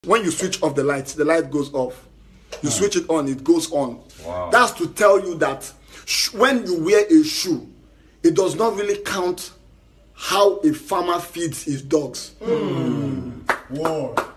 When you switch off the light goes off. You switch it on, it goes on. Wow. That's to tell you that when you wear a shoe, it does not really count how a farmer feeds his dogs. Wow.